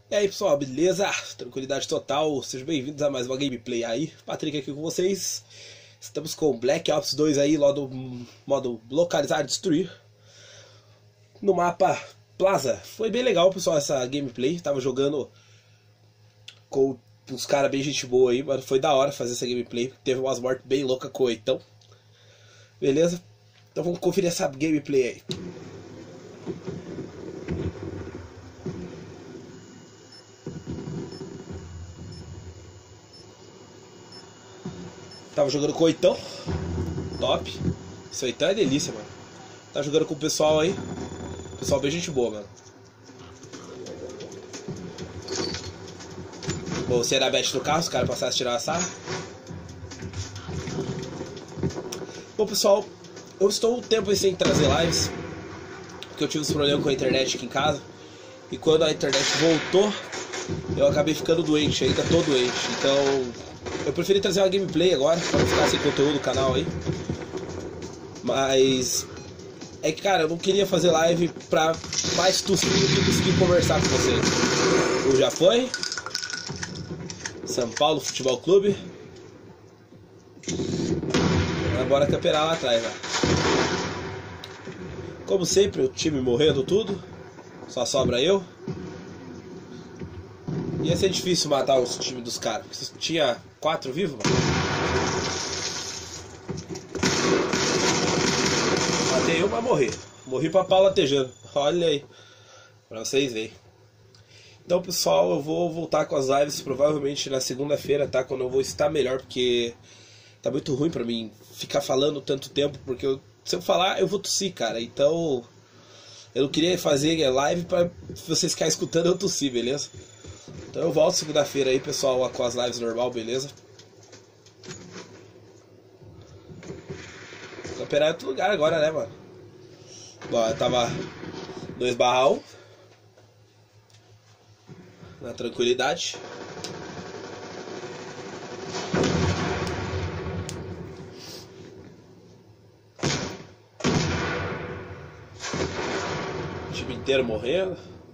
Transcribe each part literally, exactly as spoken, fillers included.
E aí pessoal, beleza? Tranquilidade total, sejam bem-vindos a mais uma gameplay aí. Patrick aqui com vocês. Estamos com Black Ops dois aí, lá do modo localizar e destruir. No mapa Plaza. Foi bem legal pessoal essa gameplay, tava jogando com uns caras bem gente boa aí, mano. Foi da hora fazer essa gameplay, teve umas mortes bem loucas com o Eitão. Beleza? Então vamos conferir essa gameplay aí. Tava jogando com o Eitão. Top. Isso aí tá é delícia, mano. Tava jogando com o pessoal aí. Pessoal bem gente boa, mano. Bom, você era bet no carro, os caras passaram a tirar a sala. Bom, pessoal, eu estou um tempo sem trazer lives, porque eu tive uns problemas com a internet aqui em casa. E quando a internet voltou, eu acabei ficando doente, ainda tô doente. Então eu preferi trazer uma gameplay agora, pra não ficar sem conteúdo no canal aí. Mas é que, cara, eu não queria fazer live pra mais tossir do que conseguir conversar com vocês. O já foi São Paulo Futebol Clube. Agora camperar lá atrás, né? Como sempre, o time morrendo tudo. Só sobra eu. Ia ser difícil matar os times dos caras. Tinha quatro vivos, mano. Matei eu, mas morri. Morri pra pau latejando. Olha aí. Pra vocês verem. Então, pessoal, eu vou voltar com as lives provavelmente na segunda-feira, tá? Quando eu vou estar melhor, porque tá muito ruim pra mim ficar falando tanto tempo, porque eu, se eu falar, eu vou tossir, cara. Então, eu não queria fazer live pra vocês ficarem escutando eu tossir, beleza? Então eu volto segunda-feira aí, pessoal, com as lives normal, beleza? Vou operar em outro lugar agora, né, mano? Bom, eu tava dois barra um. Na tranquilidade. O time inteiro morrendo.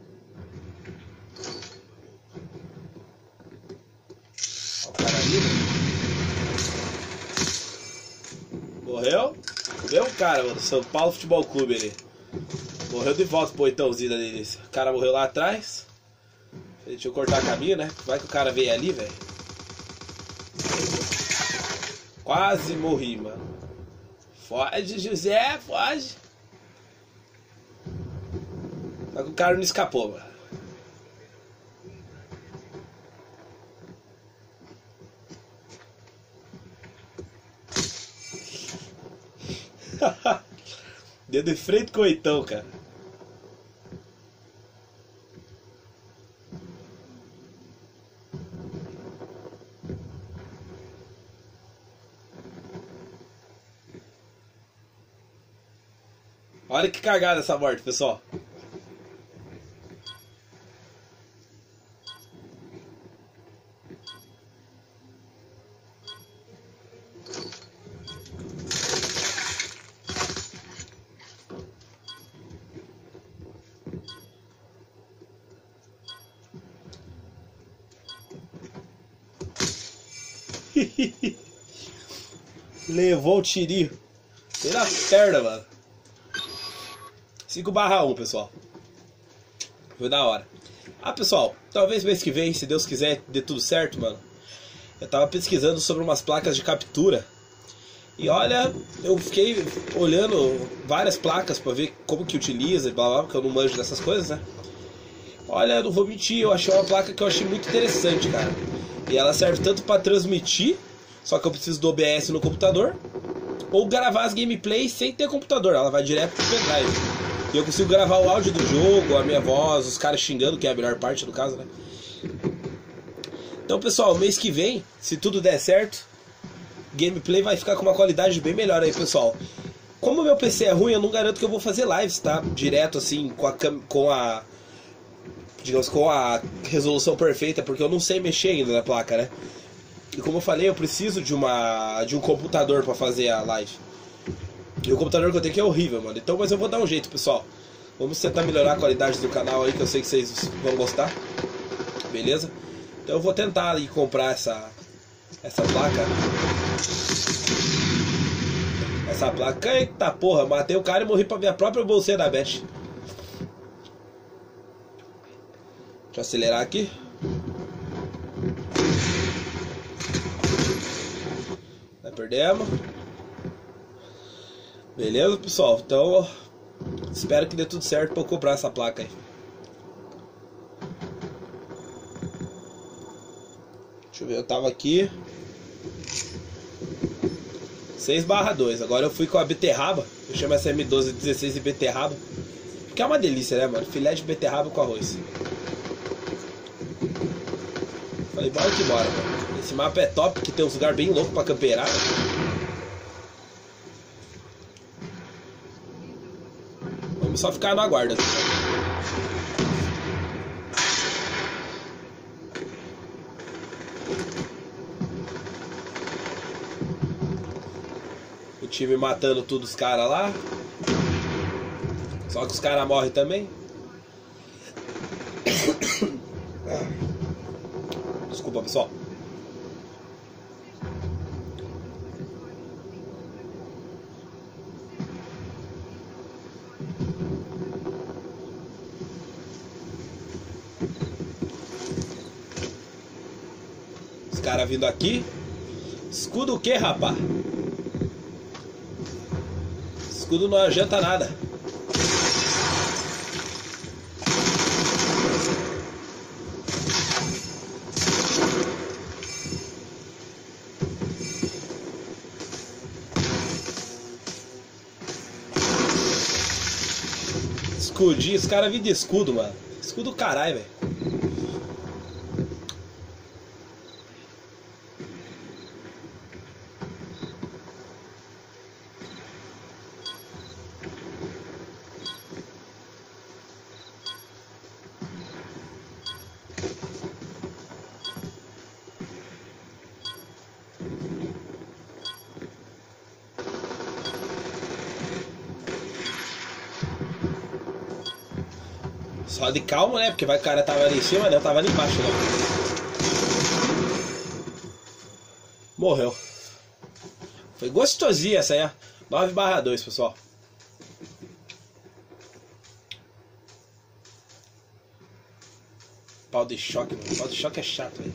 Morreu? Veio um cara, mano, São Paulo Futebol Clube ali. Morreu de volta pro Eitãozinho da delícia. O cara morreu lá atrás. Deixa eu cortar caminho, né? Vai que o cara veio ali, velho. Quase morri, mano. Foge, José, foge. Só que o cara não escapou, mano. Deu de frente com o Eitão, cara. Olha que cagada essa morte, pessoal. Levou o tirinho pela perna, mano. cinco barra um, pessoal. Foi da hora. Ah, pessoal, talvez mês que vem, se Deus quiser, dê tudo certo, mano. Eu tava pesquisando sobre umas placas de captura. E olha, eu fiquei olhando várias placas pra ver como que utiliza e blá blá, porque eu não manjo dessas coisas, né? Olha, eu não vou mentir, eu achei uma placa que eu achei muito interessante, cara. E ela serve tanto pra transmitir, só que eu preciso do O B S no computador, ou gravar as gameplays sem ter computador. Ela vai direto pro pendrive. E eu consigo gravar o áudio do jogo, a minha voz, os caras xingando, que é a melhor parte do caso, né? Então, pessoal, mês que vem, se tudo der certo, gameplay vai ficar com uma qualidade bem melhor aí, pessoal. Como o meu P C é ruim, eu não garanto que eu vou fazer lives, tá? Direto, assim, com a... Com a digamos, com a resolução perfeita, porque eu não sei mexer ainda na placa, né? E como eu falei, eu preciso de uma de um computador pra fazer a live. E o computador que eu tenho aqui é horrível, mano. Então, mas eu vou dar um jeito, pessoal. Vamos tentar melhorar a qualidade do canal aí, que eu sei que vocês vão gostar. beleza? Então eu vou tentar ali comprar essa, essa placa. Essa placa, eita porra, matei o cara e morri pra minha própria bolsinha da Beth. Deixa eu acelerar aqui. Nós perdemos. Beleza, pessoal? Então, espero que dê tudo certo pra eu comprar essa placa aí. Deixa eu ver, eu tava aqui seis barra dois, agora eu fui com a beterraba. Eu chamo essa M doze dezesseis de beterraba, que é uma delícia, né, mano? Filé de beterraba com arroz. Falei, bora que bora, mano. Esse mapa é top, que tem uns lugares bem loucos pra camperar. Vamos só ficar na guarda aqui. O time matando todos os caras lá. Só que os caras morrem também. Desculpa, pessoal. Os caras vindo aqui. Escudo o que, rapá? Escudo não adianta nada. Escudinho, os caras vêm de escudo, mano. Escudo caralho, velho. Só de calma, né? Porque vai, o cara tava ali em cima, né? Eu tava ali embaixo, né? Morreu. Foi gostosinha essa aí, ó. nove barra dois, pessoal. Pau de choque, mano. Pau de choque é chato, velho.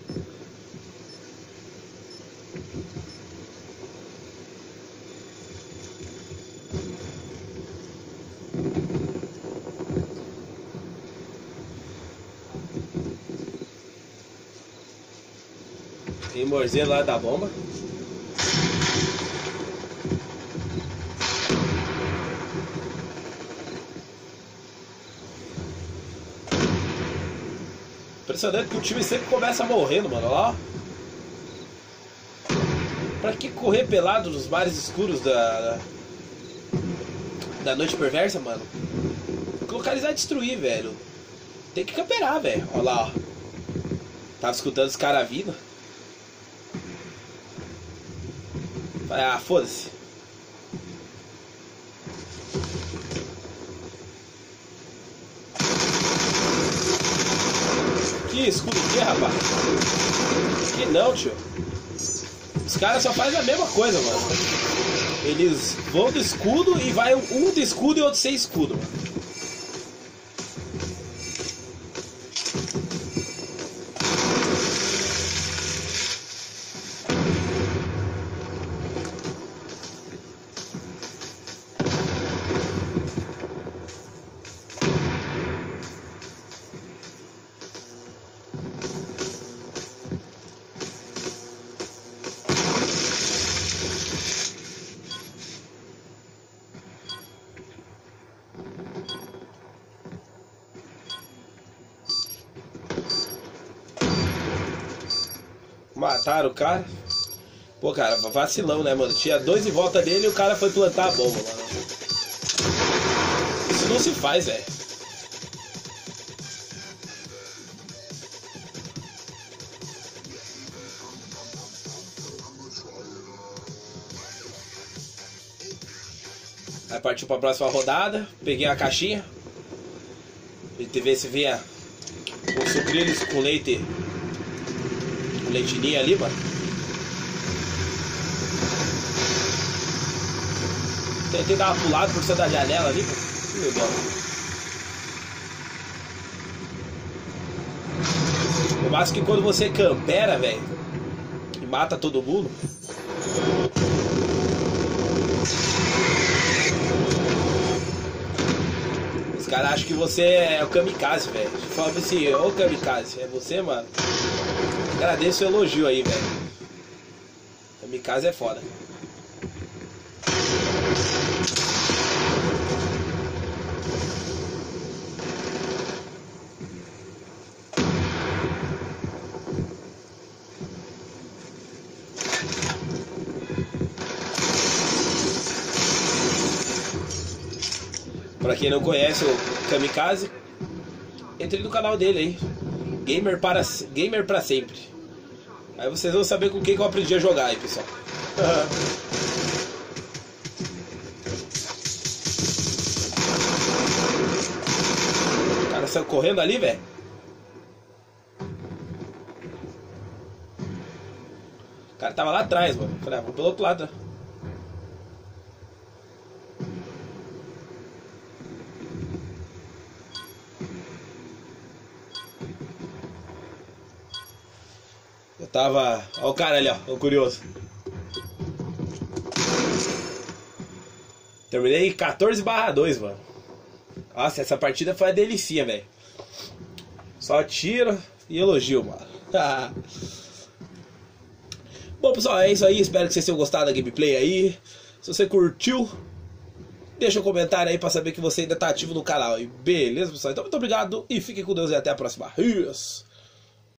Tem morzeiro lá da bomba. Impressionante que o time sempre começa morrendo, mano. Olha lá. Pra que correr pelado nos mares escuros da da noite perversa, mano? Localizar e destruir, velho. Tem que camperar, velho. Olha lá, ó. Tava escutando os caras vindo. Ah, foda-se. Que escudo aqui, rapaz? Que não, tio. Os caras só fazem a mesma coisa, mano. Eles vão do escudo e vai um do escudo e outro sem escudo, mano. Mataram o cara. Pô, cara, vacilão, né, mano? Tinha dois em volta dele e o cara foi plantar a bomba, mano. Isso não se faz, velho. Aí partiu pra próxima rodada. Peguei a caixinha. A gente vê se vinha Com sucrilhos com leite. Com leitinho ali, mano. Tentei dar uma pulada por cima da janela ali, mano. Meu Deus. Eu acho que quando você campera, velho, e mata todo mundo, os caras acham que você é o kamikaze, velho. Fala assim, ô kamikaze, é você, mano? Agradeço o elogio aí, velho. Kamikaze é foda. Pra quem não conhece o Kamikaze, entre no canal dele aí, Gamer para, Gamer pra sempre. Aí vocês vão saber com quem que eu aprendi a jogar aí, pessoal. O cara saiu correndo ali, velho. O cara tava lá atrás, mano. Falei, ah, vou pelo outro lado. Eu tava... Olha o cara ali, ó, o curioso. Terminei quatorze barra dois, mano. Nossa, essa partida foi uma delicinha, velho. Só tiro e elogio, mano. Bom, pessoal, é isso aí. Espero que vocês tenham gostado da gameplay aí. Se você curtiu, deixa um comentário aí pra saber que você ainda tá ativo no canal. E beleza, pessoal? Então, muito obrigado e fiquem com Deus e até a próxima. Isso.